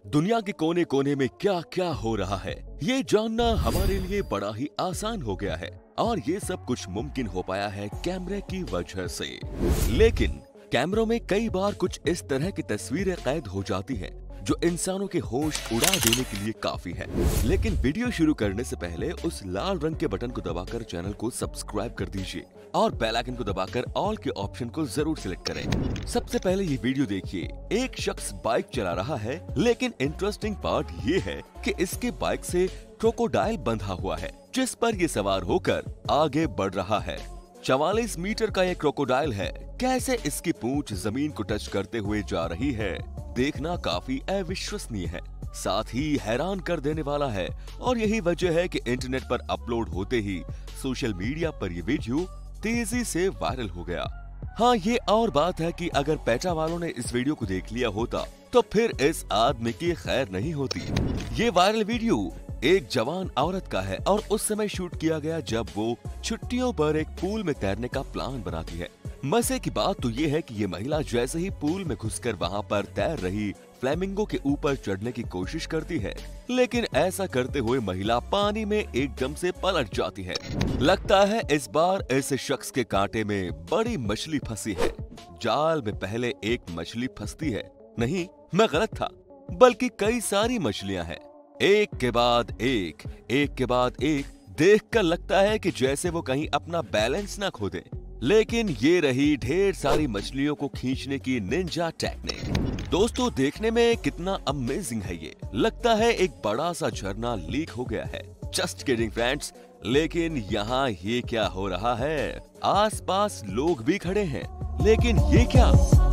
दुनिया के कोने कोने में क्या क्या हो रहा है, ये जानना हमारे लिए बड़ा ही आसान हो गया है। और ये सब कुछ मुमकिन हो पाया है कैमरे की वजह से। लेकिन कैमरों में कई बार कुछ इस तरह की तस्वीरें कैद हो जाती हैं जो इंसानों के होश उड़ा देने के लिए काफी है। लेकिन वीडियो शुरू करने से पहले उस लाल रंग के बटन को दबाकर चैनल को सब्सक्राइब कर दीजिए और बेल आइकन को दबाकर ऑल के ऑप्शन को जरूर सिलेक्ट करें। सबसे पहले ये वीडियो देखिए। एक शख्स बाइक चला रहा है, लेकिन इंटरेस्टिंग पार्ट ये है कि इसके बाइक से क्रोकोडाइल बंधा हुआ है जिस पर ये सवार होकर आगे बढ़ रहा है। 44 मीटर का ये क्रोकोडाइल है। कैसे इसकी पूंछ जमीन को टच करते हुए जा रही है, देखना काफी अविश्वसनीय है, साथ ही हैरान कर देने वाला है। और यही वजह है कि इंटरनेट पर अपलोड होते ही सोशल मीडिया पर ये वीडियो तेजी से वायरल हो गया। हाँ, ये और बात है कि अगर पेटा वालों ने इस वीडियो को देख लिया होता तो फिर इस आदमी की खैर नहीं होती। ये वायरल वीडियो एक जवान औरत का है और उस समय शूट किया गया जब वो छुट्टियों पर एक पूल में तैरने का प्लान बनाती है। मजे की बात तो ये है कि ये महिला जैसे ही पूल में घुसकर वहाँ पर तैर रही फ्लेमिंगो के ऊपर चढ़ने की कोशिश करती है, लेकिन ऐसा करते हुए महिला पानी में एकदम से पलट जाती है। लगता है इस बार इस शख्स के कांटे में बड़ी मछली फंसी है। जाल में पहले एक मछली फंसती है, नहीं मैं गलत था, बल्कि कई सारी मछलियां हैं, एक के बाद एक, एक के बाद एक। देखकर लगता है कि जैसे वो कहीं अपना बैलेंस ना खो दे। लेकिन ये रही ढेर सारी मछलियों को खींचने की निंजा टेक्निक। दोस्तों, देखने में कितना अमेजिंग है ये। लगता है एक बड़ा सा झरना लीक हो गया है। Just kidding friends. लेकिन यहाँ ये क्या हो रहा है? आसपास लोग भी खड़े हैं, लेकिन ये क्या?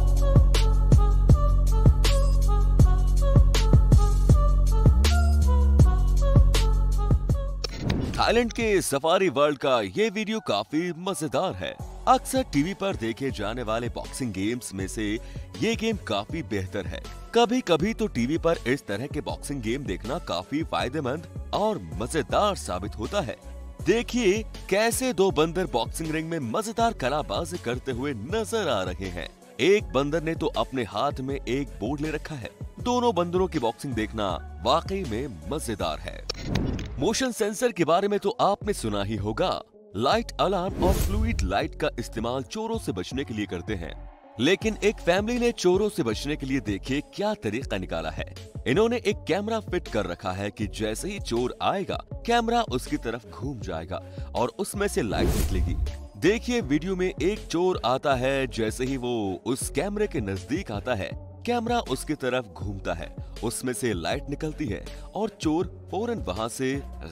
थाईलैंड के सफारी वर्ल्ड का ये वीडियो काफी मजेदार है। अक्सर टीवी पर देखे जाने वाले बॉक्सिंग गेम्स में से ये गेम काफी बेहतर है। कभी कभी तो टीवी पर इस तरह के बॉक्सिंग गेम देखना काफी फायदेमंद और मजेदार साबित होता है। देखिए कैसे दो बंदर बॉक्सिंग रिंग में मजेदार कलाबाजी करते हुए नजर आ रहे हैं। एक बंदर ने तो अपने हाथ में एक बोर्ड ले रखा है। दोनों बंदरों की बॉक्सिंग देखना वाकई में मजेदार है। मोशन सेंसर के बारे में तो आपने सुना ही होगा। लाइट अलार्म और फ्लूइड लाइट का इस्तेमाल चोरों से बचने के लिए करते हैं। लेकिन एक फैमिली ने चोरों से बचने के लिए देखिए क्या तरीका निकाला है। इन्होंने एक कैमरा फिट कर रखा है कि जैसे ही चोर आएगा कैमरा उसकी तरफ घूम जाएगा और उसमें से लाइट निकलेगी। देखिए वीडियो में एक चोर आता है, जैसे ही वो उस कैमरे के नजदीक आता है कैमरा उसकी तरफ घूमता है, उसमें से लाइट निकलती है और चोर फौरन वहां से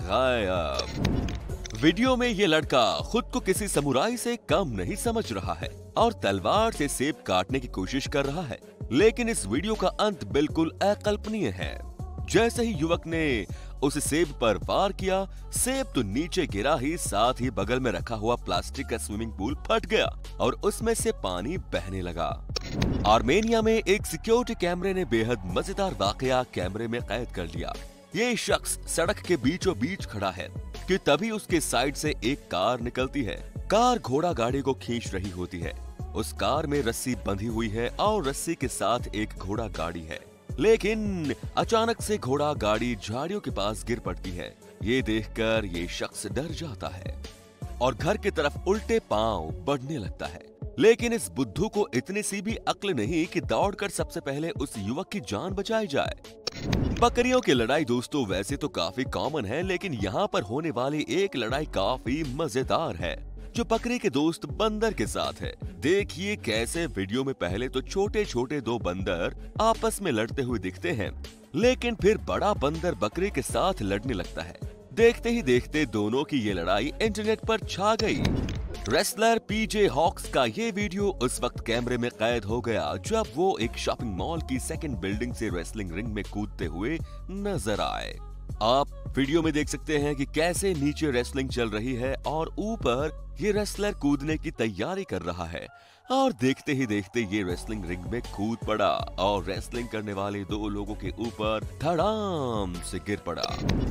गायब। वीडियो में ये लड़का खुद को किसी समुराई से कम नहीं समझ रहा है और तलवार से सेब काटने की कोशिश कर रहा है। लेकिन इस वीडियो का अंत बिल्कुल अकल्पनीय है। जैसे ही युवक ने उस सेब पर वार किया, सेब तो नीचे गिरा ही, साथ ही बगल में रखा हुआ प्लास्टिक का स्विमिंग पूल फट गया और उसमें से पानी बहने लगा। आर्मेनिया में एक सिक्योरिटी कैमरे ने बेहद मजेदार वाकया कैमरे में कैद कर लिया। ये शख्स सड़क के बीचों बीच खड़ा है कि तभी उसके साइड से एक कार निकलती है। कार घोड़ा गाड़ी को खींच रही होती है। उस कार में रस्सी बंधी हुई है और रस्सी के साथ एक घोड़ा गाड़ी है। लेकिन अचानक से घोड़ा गाड़ी झाड़ियों के पास गिर पड़ती है। ये देखकर ये शख्स डर जाता है और घर की तरफ उल्टे पांव बढ़ने लगता है। लेकिन इस बुद्धू को इतनी सी भी अक्ल नहीं कि दौड़कर सबसे पहले उस युवक की जान बचाई जाए। बकरियों की लड़ाई दोस्तों वैसे तो काफी कॉमन है, लेकिन यहाँ पर होने वाली एक लड़ाई काफी मजेदार है जो बकरी के दोस्त बंदर के साथ है। देखिए कैसे वीडियो में पहले तो छोटे छोटे दो बंदर आपस में लड़ते हुए दिखते हैं, लेकिन फिर बड़ा बंदर बकरी के साथ लड़ने लगता है। देखते ही देखते दोनों की ये लड़ाई इंटरनेट पर छा गई। रेसलर पीजे हॉक्स का ये वीडियो उस वक्त कैमरे में कैद हो गया जब वो एक शॉपिंग मॉल की सेकंड बिल्डिंग से रेसलिंग रिंग में कूदते हुए नजर आए। आप वीडियो में देख सकते हैं कि कैसे नीचे रेसलिंग चल रही है और ऊपर ये रेसलर कूदने की तैयारी कर रहा है और देखते ही देखते ये रेसलिंग रिंग में कूद पड़ा और रेसलिंग करने वाले दो लोगों के ऊपर धड़ाम से गिर पड़ा।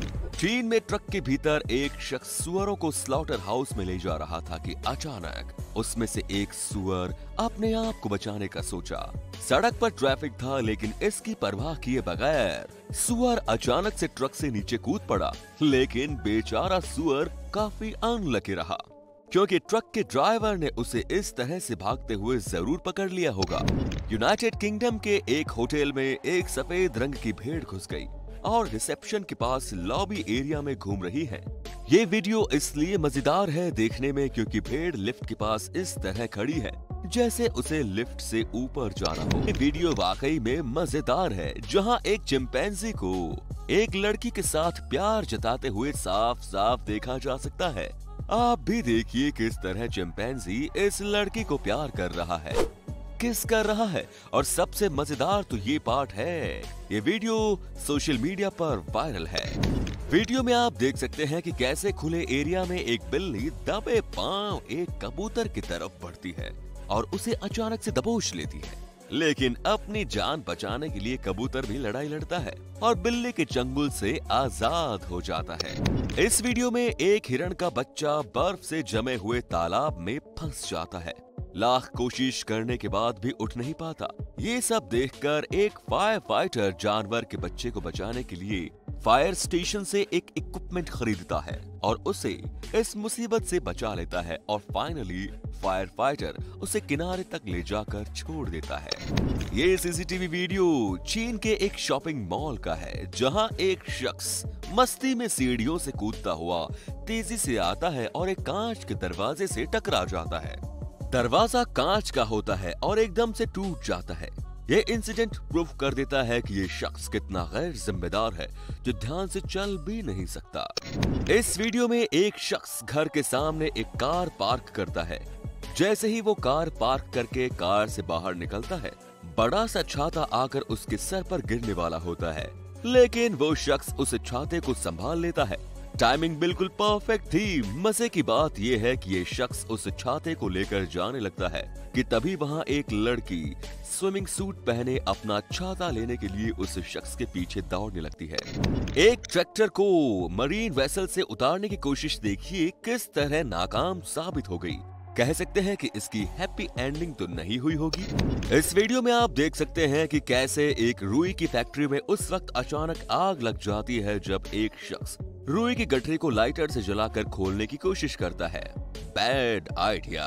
चीन में ट्रक के भीतर एक शख्स सुअरों को स्लॉटर हाउस में ले जा रहा था कि अचानक उसमें से एक सुअर अपने आप को बचाने का सोचा। सड़क पर ट्रैफिक था लेकिन इसकी परवाह किए बगैर सुअर अचानक से ट्रक से नीचे कूद पड़ा, लेकिन बेचारा सुअर काफी अनलकी रहा क्योंकि ट्रक के ड्राइवर ने उसे इस तरह से भागते हुए जरूर पकड़ लिया होगा। यूनाइटेड किंगडम के एक होटल में एक सफेद रंग की भेड़ घुस गई और रिसेप्शन के पास लॉबी एरिया में घूम रही है। ये वीडियो इसलिए मजेदार है देखने में क्योंकि भेड़ लिफ्ट के पास इस तरह खड़ी है जैसे उसे लिफ्ट से ऊपर जाना हो। ये वीडियो वाकई में मजेदार है, जहां एक चिंपैंजी को एक लड़की के साथ प्यार जताते हुए साफ साफ देखा जा सकता है। आप भी देखिए किस तरह चिंपैंजी इस लड़की को प्यार कर रहा है, किस कर रहा है। और सबसे मजेदार तो ये पार्ट है, ये वीडियो सोशल मीडिया पर वायरल है। वीडियो में आप देख सकते हैं कि कैसे खुले एरिया में एक बिल्ली दबे पांव एक कबूतर की तरफ बढ़ती है और उसे अचानक से दबोच लेती है, लेकिन अपनी जान बचाने के लिए कबूतर भी लड़ाई लड़ता है और बिल्ली के चंगुल से आजाद हो जाता है। इस वीडियो में एक हिरण का बच्चा बर्फ से जमे हुए तालाब में फंस जाता है, लाख कोशिश करने के बाद भी उठ नहीं पाता। ये सब देखकर एक फायर फाइटर जानवर के बच्चे को बचाने के लिए फायर स्टेशन से एक इक्विपमेंट खरीदता है और उसे इस मुसीबत से बचा लेता है और फाइनली फायर फाइटर उसे किनारे तक ले जाकर छोड़ देता है। ये सीसीटीवी वीडियो चीन के एक शॉपिंग मॉल का है, जहां एक शख्स मस्ती में सीढ़ियों से कूदता हुआ तेजी से आता है और एक कांच के दरवाजे से टकरा जाता है। दरवाजा कांच का होता है और एकदम से टूट जाता है। ये इंसिडेंट प्रूफ कर देता है कि ये शख्स कितना गैर जिम्मेदार है जो ध्यान से चल भी नहीं सकता। इस वीडियो में एक शख्स घर के सामने एक कार पार्क करता है। जैसे ही वो कार पार्क करके कार से बाहर निकलता है, बड़ा सा छाता आकर उसके सर पर गिरने वाला होता है, लेकिन वो शख्स उस छाते को संभाल लेता है। टाइमिंग बिल्कुल परफेक्ट थी। मजे की बात यह है कि ये शख्स उस छाते को लेकर जाने लगता है कि तभी वहां एक लड़की स्विमिंग सूट पहने अपना छाता लेने के लिए उस शख्स के पीछे दौड़ने लगती है। एक ट्रैक्टर को मरीन वेसल से उतारने की कोशिश देखिए किस तरह नाकाम साबित हो गई। कह सकते हैं कि इसकी हैप्पी एंडिंग तो नहीं हुई होगी। इस वीडियो में आप देख सकते हैं कि कैसे एक रुई की फैक्ट्री में उस वक्त अचानक आग लग जाती है जब एक शख्स रुई की गठरी को लाइटर से जलाकर खोलने की कोशिश करता है। Bad idea.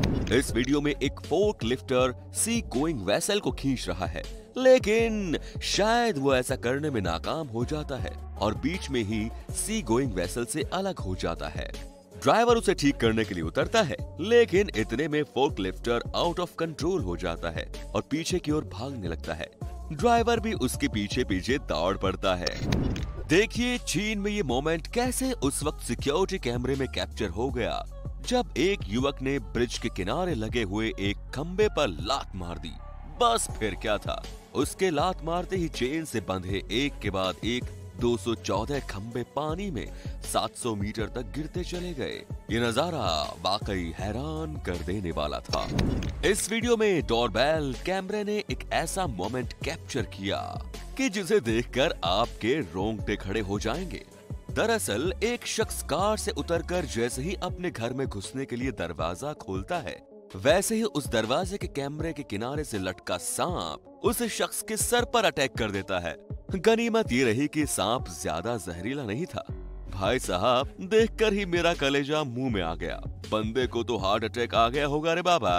इस वीडियो में एक fork lifter sea going vessel को खींच रहा है, लेकिन शायद वो ऐसा करने में नाकाम हो जाता है और बीच में ही सी गोइंग वेसल से अलग हो जाता है। ड्राइवर उसे ठीक करने के लिए उतरता है, लेकिन इतने में fork lifter out of control हो जाता है और पीछे की ओर भागने लगता है। ड्राइवर भी उसके पीछे पीछे दौड़ पड़ता है। देखिए चीन में ये मोमेंट कैसे उस वक्त सिक्योरिटी कैमरे में कैप्चर हो गया जब एक युवक ने ब्रिज के किनारे लगे हुए एक खंबे पर लात मार दी। बस फिर क्या था, उसके लात मारते ही चेन से बंधे एक के बाद एक 214 खंबे पानी में 700 मीटर तक गिरते चले गए। ये नजारा वाकई हैरान कर देने वाला था। इस वीडियो में डोरबेल कैमरे ने एक ऐसा मोमेंट कैप्चर किया कि जिसे देखकर आपके रोंगटे खड़े हो जाएंगे। दरअसल एक शख्स कार से उतरकर जैसे ही अपने घर में घुसने के लिए दरवाजा खोलता है, वैसे ही उस दरवाजे के कैमरे के किनारे से लटका सांप उस शख्स के सर पर अटैक कर देता है। गनीमत ये रही कि सांप ज्यादा जहरीला नहीं था। भाई साहब, देखकर ही मेरा कलेजा मुंह में आ गया। बंदे को तो हार्ट अटैक आ गया होगा रे बाबा।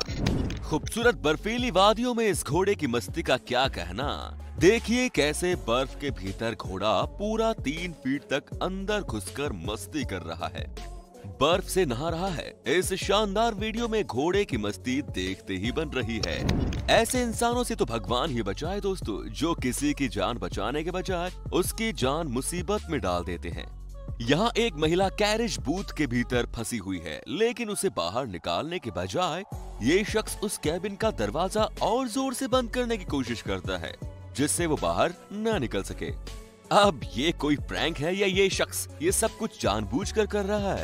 खूबसूरत बर्फीली वादियों में इस घोड़े की मस्ती का क्या कहना। देखिए कैसे बर्फ के भीतर घोड़ा पूरा 3 फीट तक अंदर घुसकर मस्ती कर रहा है, बर्फ से नहा रहा है। इस शानदार वीडियो में घोड़े की मस्ती देखते ही बन रही है। ऐसे इंसानों से तो भगवान ही बचाए दोस्तों, जो किसी की जान बचाने के बजाय उसकी जान मुसीबत में डाल देते हैं। यहाँ एक महिला कैरेज बूथ के भीतर फंसी हुई है, लेकिन उसे बाहर निकालने के बजाय ये शख्स उस कैबिन का दरवाजा और जोर से बंद करने की कोशिश करता है, जिससे वो बाहर न निकल सके। अब ये कोई प्रैंक है या ये शख्स ये सब कुछ जानबूझकर कर रहा है?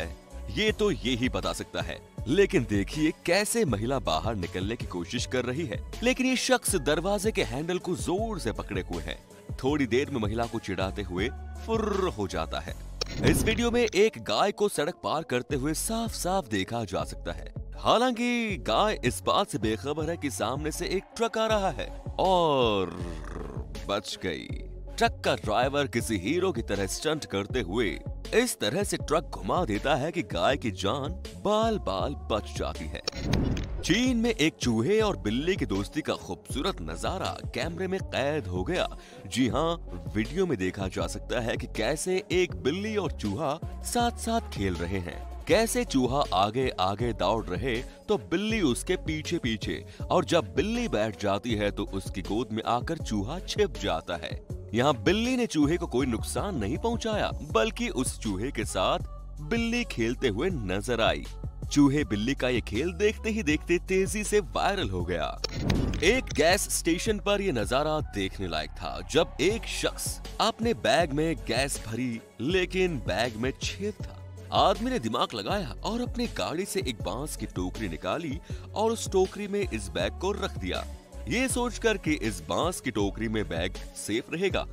ये तो ये ही बता सकता है। लेकिन देखिए कैसे महिला बाहर निकलने की कोशिश कर रही है, लेकिन ये शख्स दरवाजे के हैंडल को जोर से पकड़े हुए है। थोड़ी देर में महिला को चिढ़ाते हुए फुर्र हो जाता है। इस वीडियो में एक गाय को सड़क पार करते हुए साफ साफ देखा जा सकता है। हालांकि गाय इस बात से बेखबर है कि सामने से एक ट्रक आ रहा है और बच गई। ट्रक का ड्राइवर किसी हीरो की तरह स्टंट करते हुए इस तरह से ट्रक घुमा देता है कि गाय की जान बाल बाल बच जाती है। चीन में एक चूहे और बिल्ली की दोस्ती का खूबसूरत नजारा कैमरे में कैद हो गया। जी हाँ, वीडियो में देखा जा सकता है कि कैसे एक बिल्ली और चूहा साथ साथ खेल रहे हैं। कैसे चूहा आगे आगे दौड़ रहे तो बिल्ली उसके पीछे पीछे, और जब बिल्ली बैठ जाती है तो उसकी गोद में आकर चूहा छिप जाता है। यहाँ बिल्ली ने चूहे को कोई नुकसान नहीं पहुंचाया, बल्कि उस चूहे के साथ बिल्ली खेलते हुए नजर आई। चूहे बिल्ली का ये खेल देखते ही देखते तेजी से वायरल हो गया। एक गैस स्टेशन पर यह नजारा देखने लायक था, जब एक शख्स अपने बैग में गैस भरी, लेकिन बैग में छेद था। आदमी ने दिमाग लगाया और अपनी गाड़ी से एक बांस की टोकरी निकाली और उस टोकरी में इस बैग को रख दिया, ये सोचकर कि इस बांस की टोकरी में बैग सेफ रहेगा।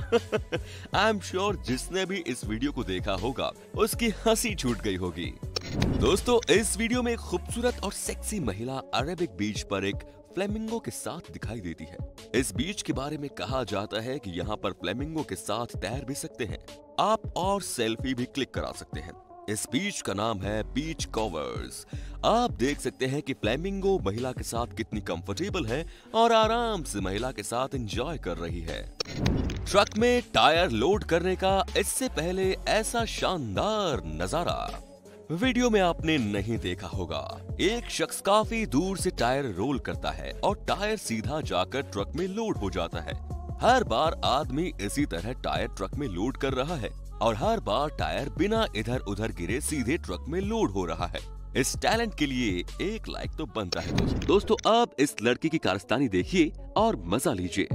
आई एम श्योर जिसने भी इस वीडियो को देखा होगा उसकी हंसी छूट गई होगी। दोस्तों, इस वीडियो में एक खूबसूरत और सेक्सी महिला अरेबिक बीच पर एक फ्लेमिंगो के साथ दिखाई देती है। इस बीच के बारे में कहा जाता है कि यहाँ पर फ्लेमिंगो के साथ तैर भी सकते हैं आप और सेल्फी भी क्लिक करा सकते हैं। इस बीच का नाम है बीच कवर्स। आप देख सकते हैं कि फ्लेमिंगो महिला के साथ कितनी कंफर्टेबल है और आराम से महिला के साथ एंजॉय कर रही है। ट्रक में टायर लोड करने का इससे पहले ऐसा शानदार नजारा वीडियो में आपने नहीं देखा होगा। एक शख्स काफी दूर से टायर रोल करता है और टायर सीधा जाकर ट्रक में लोड हो जाता है। हर बार आदमी इसी तरह टायर ट्रक में लोड कर रहा है और हर बार टायर बिना इधर उधर गिरे सीधे ट्रक में लोड हो रहा है। इस टैलेंट के लिए एक लाइक तो बनता है। दोस्तों, आप इस लड़की की कारस्तानी देखिए और मजा लीजिए।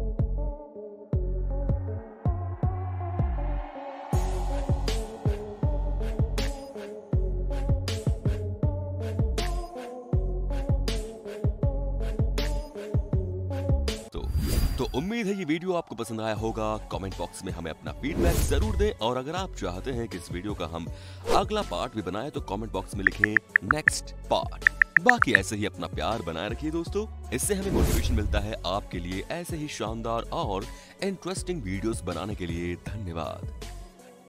तो उम्मीद है ये वीडियो आपको पसंद आया होगा। कमेंट बॉक्स में हमें अपना फीडबैक जरूर दें, और अगर आप चाहते हैं कि इस वीडियो का हम अगला पार्ट भी बनाएं तो कमेंट बॉक्स में लिखें नेक्स्ट पार्ट। बाकी ऐसे ही अपना प्यार बनाए रखिए दोस्तों, इससे हमें मोटिवेशन मिलता है आपके लिए ऐसे ही शानदार और इंटरेस्टिंग वीडियोस बनाने के लिए। धन्यवाद।